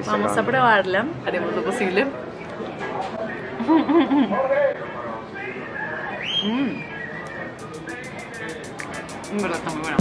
Vamos a probarla. Haremos lo posible. En verdad está muy buena.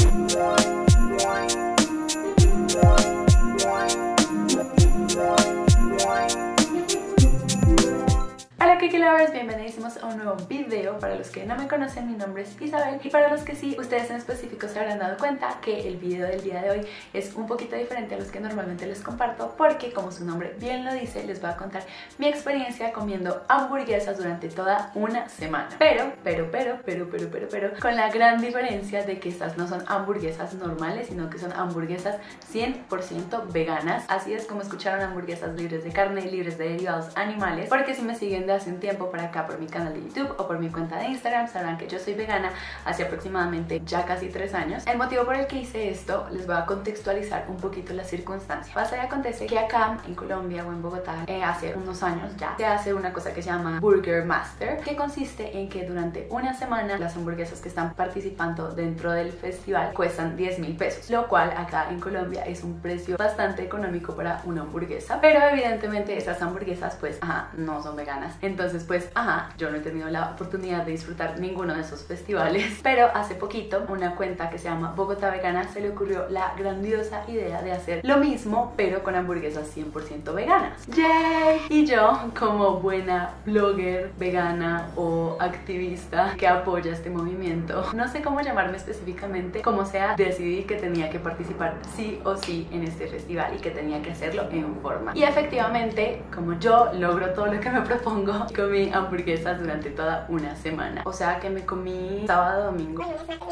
Hola Kiki Lovers, bienvenidísimos a un nuevo video. Para los que no me conocen, mi nombre es Isabel, y para los que sí, ustedes en específico se habrán dado cuenta que el video del día de hoy es un poquito diferente a los que normalmente les comparto, porque como su nombre bien lo dice, les voy a contar mi experiencia comiendo hamburguesas durante toda una semana. Pero, con la gran diferencia de que estas no son hamburguesas normales, sino que son hamburguesas 100% veganas. Así es como escucharon, hamburguesas libres de carne, libres de derivados animales, porque si me siguen de hace un tiempo para acá por mi canal de YouTube o por mi cuenta de Instagram, sabrán que yo soy vegana hace aproximadamente ya casi 3 años. El motivo por el que hice esto, les voy a contextualizar un poquito la circunstancia. Pasa y acontece que acá en Colombia o en Bogotá, hace unos años ya, se hace una cosa que se llama Burger Master, que consiste en que durante una semana las hamburguesas que están participando dentro del festival cuestan 10.000 pesos, lo cual acá en Colombia es un precio bastante económico para una hamburguesa, pero evidentemente esas hamburguesas pues, no son veganas. Entonces pues, yo no he tenido la oportunidad de disfrutar ninguno de esos festivales, pero hace poquito una cuenta que se llama Bogotá Vegana se le ocurrió la grandiosa idea de hacer lo mismo, pero con hamburguesas 100% veganas. ¡Yay! Y yo, como buena blogger vegana o activista que apoya este movimiento, no sé cómo llamarme específicamente, como sea, decidí que tenía que participar sí o sí en este festival y que tenía que hacerlo en forma. Y efectivamente, como yo logro todo lo que me propongo, comí hamburguesas durante toda una semana. O sea que me comí sábado, domingo,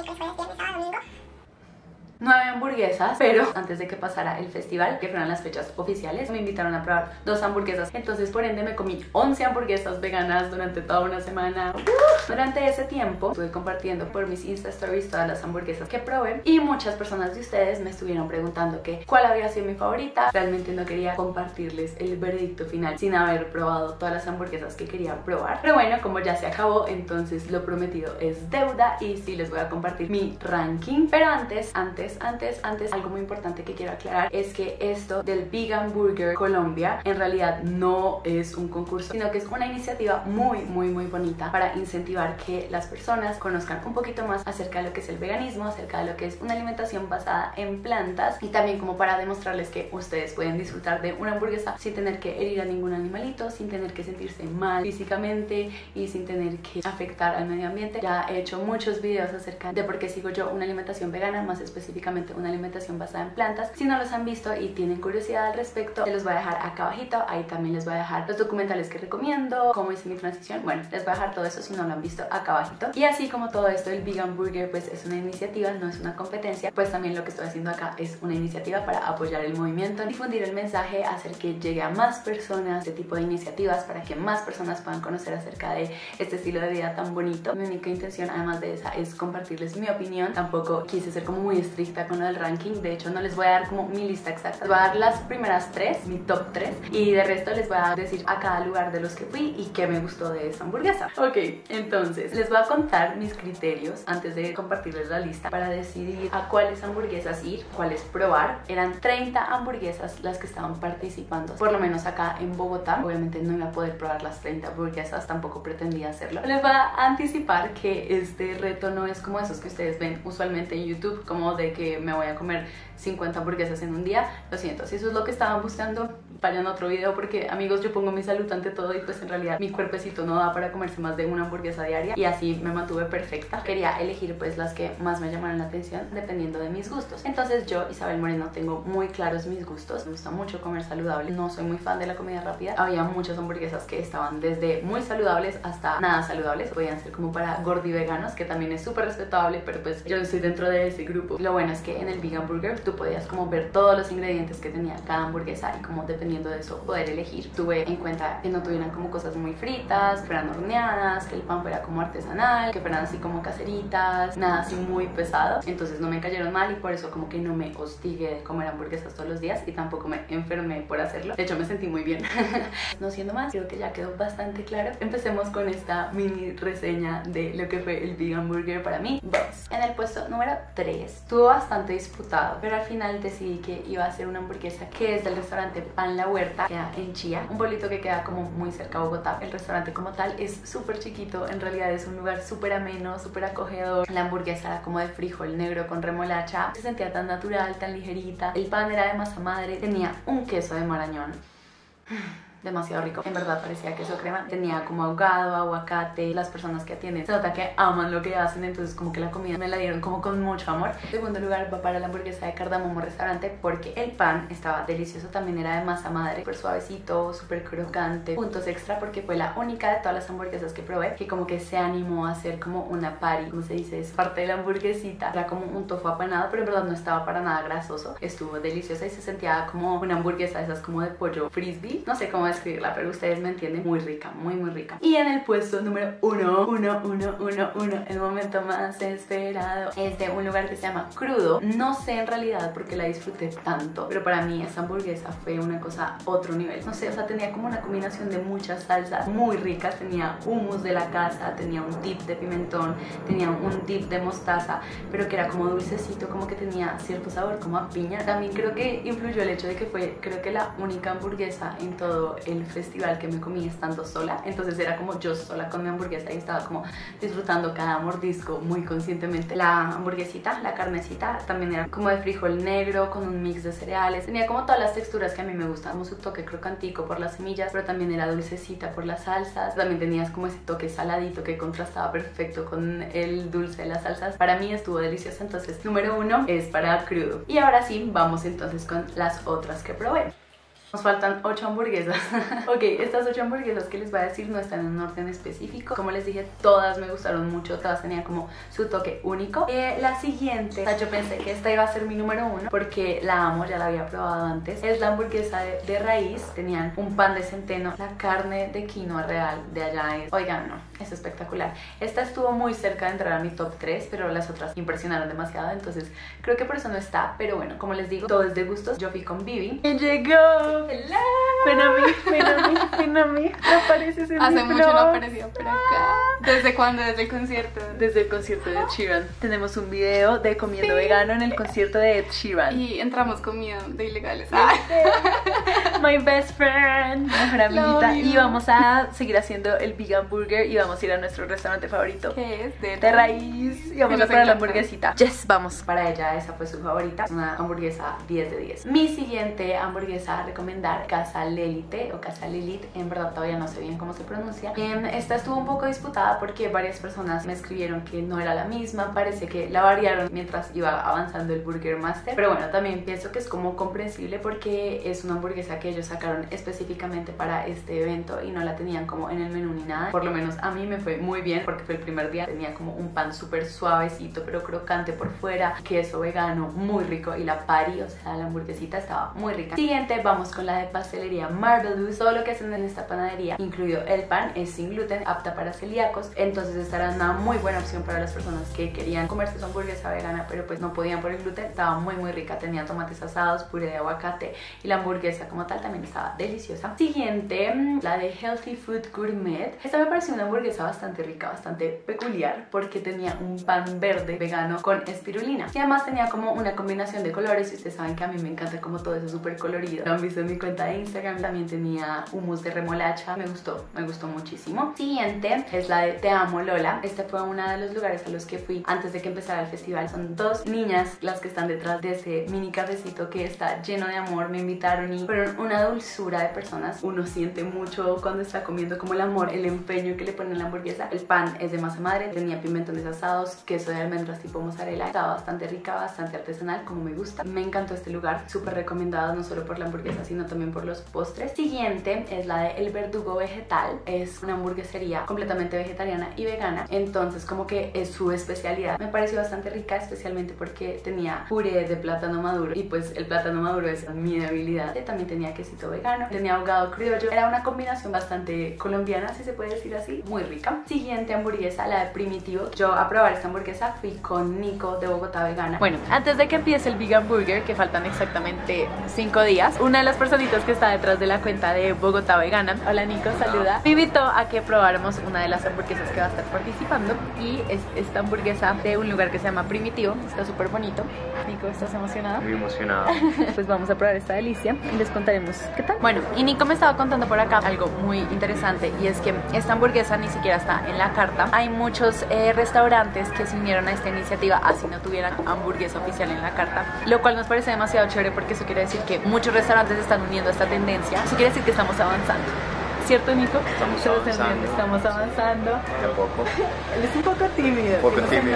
9 hamburguesas, pero antes de que pasara el festival, que fueron las fechas oficiales, me invitaron a probar 2 hamburguesas. Entonces por ende me comí 11 hamburguesas veganas durante toda una semana. Durante ese tiempo estuve compartiendo por mis Insta Stories todas las hamburguesas que probé, y muchas personas de ustedes me estuvieron preguntando que cuál había sido mi favorita. Realmente no quería compartirles el veredicto final sin haber probado todas las hamburguesas que quería probar, pero bueno, como ya se acabó, entonces lo prometido es deuda, y sí les voy a compartir mi ranking. Pero antes, algo muy importante que quiero aclarar es que esto del Vegan Burger Colombia en realidad no es un concurso, sino que es una iniciativa muy bonita para incentivar que las personas conozcan un poquito más acerca de lo que es el veganismo, acerca de lo que es una alimentación basada en plantas, y también como para demostrarles que ustedes pueden disfrutar de una hamburguesa sin tener que herir a ningún animalito, sin tener que sentirse mal físicamente y sin tener que afectar al medio ambiente. Ya he hecho muchos videos acerca de por qué sigo yo una alimentación vegana, más específicamente una alimentación basada en plantas. Si no los han visto y tienen curiosidad al respecto, se los voy a dejar acá abajito. Ahí también les voy a dejar los documentales que recomiendo, cómo hice mi transición. Bueno, les voy a dejar todo eso si no lo han visto acá abajito. Y así como todo esto, el Vegan Burger pues es una iniciativa, no es una competencia, pues también lo que estoy haciendo acá es una iniciativa para apoyar el movimiento, difundir el mensaje, hacer que llegue a más personas este tipo de iniciativas, para que más personas puedan conocer acerca de este estilo de vida tan bonito. Mi única intención, además de esa, es compartirles mi opinión. Tampoco quise ser como muy estricta con lo del ranking, de hecho no les voy a dar como mi lista exacta, les voy a dar las primeras 3, mi top 3, y de resto les voy a decir a cada lugar de los que fui y qué me gustó de esta hamburguesa. Ok, entonces les voy a contar mis criterios antes de compartirles la lista para decidir a cuáles hamburguesas ir, cuáles probar. Eran 30 hamburguesas las que estaban participando, por lo menos acá en Bogotá. Obviamente no iba a poder probar las 30 hamburguesas, tampoco pretendía hacerlo. Les voy a anticipar que este reto no es como esos que ustedes ven usualmente en YouTube, como de que me voy a comer 50 hamburguesas en un día. Lo siento, si eso es lo que estaban buscando, vayan a otro video, porque amigos, yo pongo mi salud ante todo, y pues en realidad mi cuerpecito no da para comerse más de una hamburguesa diaria, y así me mantuve perfecta. Quería elegir pues las que más me llamaron la atención dependiendo de mis gustos. Entonces yo, Isabel Moreno, tengo muy claros mis gustos. Me gusta mucho comer saludable, no soy muy fan de la comida rápida. Había muchas hamburguesas que estaban desde muy saludables hasta nada saludables, podían ser como para gordiveganos, que también es súper respetable, pero pues yo estoy dentro de ese grupo. Lo bueno es que en el Vegan Burger tú podías como ver todos los ingredientes que tenía cada hamburguesa, y como dependiendo de eso poder elegir. Tuve en cuenta que no tuvieran como cosas muy fritas, que fueran horneadas, que el pan fuera como artesanal, que fueran así como caseritas, nada así muy pesado. Entonces no me cayeron mal, y por eso como que no me hostigué de comer hamburguesas todos los días, y tampoco me enfermé por hacerlo. De hecho me sentí muy bien. No siendo más, creo que ya quedó bastante claro. Empecemos con esta mini reseña de lo que fue el Vegan Burger para mí. En el puesto número 3 estuvo bastante disputado, pero al final decidí que iba a hacer una hamburguesa que es del restaurante Pan La Huerta, queda en Chía, un pueblito que queda como muy cerca a Bogotá. El restaurante como tal es súper chiquito, en realidad es un lugar súper ameno, súper acogedor. La hamburguesa era como de frijol negro con remolacha, se sentía tan natural, tan ligerita. El pan era de masa madre, tenía un queso de Marañón demasiado rico, en verdad parecía queso crema, tenía como ahogado, aguacate. Las personas que atienden se nota que aman lo que hacen, entonces como que la comida me la dieron como con mucho amor. En segundo lugar va para la hamburguesa de Cardamomo Restaurante porque el pan estaba delicioso, también era de masa madre, súper suavecito, súper crocante. Puntos extra porque fue la única de todas las hamburguesas que probé que como que se animó a hacer como una patty, como se dice, es parte de la hamburguesita, era como un tofu apanado, pero en verdad no estaba para nada grasoso, estuvo deliciosa y se sentía como una hamburguesa de esas como de pollo frisbee, no sé cómo describirla, pero ustedes me entienden, muy rica, muy rica. Y en el puesto número uno, el momento más esperado, es de un lugar que se llama Crudo. No sé en realidad por qué la disfruté tanto, pero para mí esta hamburguesa fue una cosa otro nivel, no sé, o sea, tenía como una combinación de muchas salsas muy ricas, tenía hummus de la casa, tenía un dip de pimentón, tenía un dip de mostaza, pero que era como dulcecito, como que tenía cierto sabor como a piña. También creo que influyó el hecho de que fue, creo que la única hamburguesa en todo el festival que me comí estando sola, entonces era como yo sola con mi hamburguesa y estaba como disfrutando cada mordisco muy conscientemente. La hamburguesita, la carnecita, también era como de frijol negro con un mix de cereales, tenía como todas las texturas que a mí me gustan, como su toque crocantico por las semillas, pero también era dulcecita por las salsas, también tenías como ese toque saladito que contrastaba perfecto con el dulce de las salsas. Para mí estuvo deliciosa, entonces número uno es para Crudo. Y ahora sí, vamos entonces con las otras que probé. Nos faltan 8 hamburguesas. Ok, estas 8 hamburguesas que les voy a decir no están en un orden específico. Como les dije, todas me gustaron mucho, todas tenían como su toque único. La siguiente, o sea, yo pensé que esta iba a ser mi número uno porque la amo, ya la había probado antes. Es la hamburguesa de raíz. Tenían un pan de centeno, la carne de quinoa real de allá es, oigan, no, es espectacular. Esta estuvo muy cerca de entrar a mi top 3, pero las otras impresionaron demasiado, entonces creo que por eso no está. Pero bueno, como les digo, todo es de gustos. Yo fui con Vivi y llegó. Hello. Ven a mí. No apareces en Hace mi mucho blog. no apareció por acá. ¿Desde cuándo? ¿Desde el concierto? Desde el concierto de Ed Sheeran. Tenemos un video de comiendo vegano en el concierto de Ed Sheeran. Y entramos comiendo de ilegales. My best friend, mejor amiguita. Y vamos a seguir haciendo el vegan burger y vamos a ir a nuestro restaurante favorito. ¿Qué es? De raíz. Y vamos Que a nos probar la encanta. hamburguesita. Yes, vamos. Para ella esa fue su favorita. Una hamburguesa 10 de 10. Mi siguiente hamburguesa a recomendar, Casa Lelite o Casa Lilith, en verdad todavía no sé bien cómo se pronuncia. Esta estuvo un poco disputada porque varias personas me escribieron que no era la misma, parece que la variaron mientras iba avanzando el Burger Master, pero bueno, también pienso que es como comprensible porque es una hamburguesa que ellos sacaron específicamente para este evento y no la tenían como en el menú ni nada. Por lo menos a mí me fue muy bien porque fue el primer día, tenía como un pan súper suavecito pero crocante por fuera, queso vegano muy rico y la patty, o sea la hamburguesita estaba muy rica. Siguiente, vamos con la de pastelería Marvelous. Todo lo que hacen en esta panadería, incluido el pan, es sin gluten, apta para celíacos, entonces esta era una muy buena opción para las personas que querían comerse su hamburguesa vegana pero pues no podían por el gluten. Estaba muy rica, tenía tomates asados, puré de aguacate y la hamburguesa como tal también estaba deliciosa. Siguiente, la de Healthy Food Gourmet. Esta me pareció una hamburguesa bastante rica, bastante peculiar porque tenía un pan verde vegano con espirulina y además tenía como una combinación de colores y ustedes saben que a mí me encanta como todo eso súper colorido. Lo han visto en mi cuenta de Instagram. También tenía hummus de remolacha, me gustó muchísimo. Siguiente es la de Te Amo Lola. Este fue uno de los lugares a los que fui antes de que empezara el festival. Son dos niñas las que están detrás de ese mini cafecito que está lleno de amor. Me invitaron y fueron una dulzura de personas. Uno siente mucho cuando está comiendo como el amor, el empeño que le ponen a la hamburguesa. El pan es de masa madre, tenía pimentones asados, queso de almendras tipo mozzarella. Estaba bastante rica, bastante artesanal, como me gusta. Me encantó este lugar, súper recomendado no solo por la hamburguesa sino también por los postres. Siguiente es la de El Verdugo Vegetal. Es una hamburguesería completamente vegetariana y vegana, entonces como que es su especialidad. Me pareció bastante rica, especialmente porque tenía puré de plátano maduro y pues el plátano maduro es mi debilidad. También tenía quesito vegano, tenía ahogado criollo. Era una combinación bastante colombiana, si se puede decir así, muy rica. Siguiente hamburguesa, la de Primitivo. Yo a probar esta hamburguesa fui con Nico de Bogotá Vegana. Bueno, antes de que empiece el Vegan Burger, que faltan exactamente 5 días, una de las personitas que está detrás de la cuenta de Bogotá Vegana, hola Nico, saluda, me invitó a que probáramos una de las hamburguesas que va a estar participando y es esta hamburguesa de un lugar que se llama Primitivo. Está súper bonito. Nico, ¿estás emocionado? Muy emocionado. Pues vamos a probar esta delicia y les contaremos veremos qué tal. Bueno, y Nico me estaba contando por acá algo muy interesante, y es que esta hamburguesa ni siquiera está en la carta. Hay muchos restaurantes que se unieron a esta iniciativa así no tuvieran hamburguesa oficial en la carta, lo cual nos parece demasiado chévere porque eso quiere decir que muchos restaurantes se están uniendo a esta tendencia. Eso quiere decir que estamos avanzando. ¿Cierto, Nico? Estamos avanzando. Estamos avanzando. De a poco. Él es un poco tímido. Un poco tímido.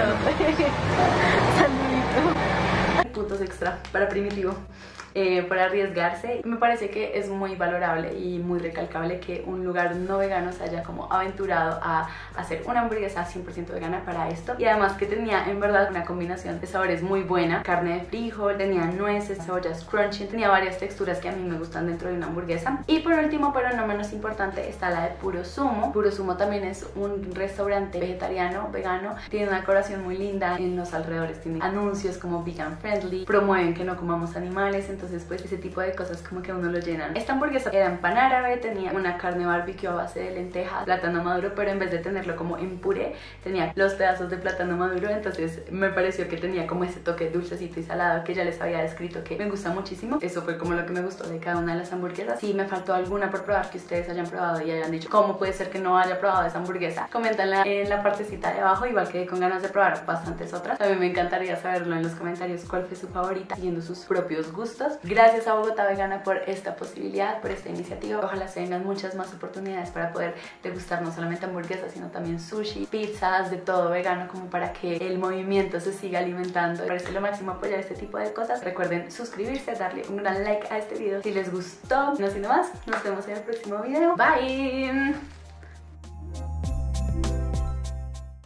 Saludito. Puntos extra para Primitivo. Para arriesgarse. Me parece que es muy valorable y muy recalcable que un lugar no vegano se haya como aventurado a hacer una hamburguesa 100% vegana para esto, y además que tenía en verdad una combinación de sabores muy buena: carne de frijol, tenía nueces, cebollas crunchy, tenía varias texturas que a mí me gustan dentro de una hamburguesa. Y por último, pero no menos importante, está la de Puro Sumo. Puro Sumo también es un restaurante vegetariano, vegano, tiene una decoración muy linda, en los alrededores tiene anuncios como vegan friendly, promueven que no comamos animales, entonces pues ese tipo de cosas como que a uno lo llenan. Esta hamburguesa era en pan árabe, tenía una carne barbecue a base de lentejas, plátano maduro, pero en vez de tenerlo como en puré, tenía los pedazos de plátano maduro, entonces me pareció que tenía como ese toque dulcecito y salado que ya les había descrito que me gusta muchísimo. Eso fue como lo que me gustó de cada una de las hamburguesas. Si me faltó alguna por probar que ustedes hayan probado y hayan dicho cómo puede ser que no haya probado esa hamburguesa, coméntanla en la partecita de abajo, igual que con ganas de probar bastantes otras. También me encantaría saberlo en los comentarios cuál fue su favorita, siguiendo sus propios gustos. Gracias a Bogotá Vegana por esta posibilidad, por esta iniciativa. Ojalá se vengan muchas más oportunidades para poder degustar no solamente hamburguesas, sino también sushi, pizzas, de todo vegano, como para que el movimiento se siga alimentando. Me parece lo máximo apoyar este tipo de cosas. Recuerden suscribirse, darle un gran like a este video si les gustó. No siendo más, nos vemos en el próximo video. Bye.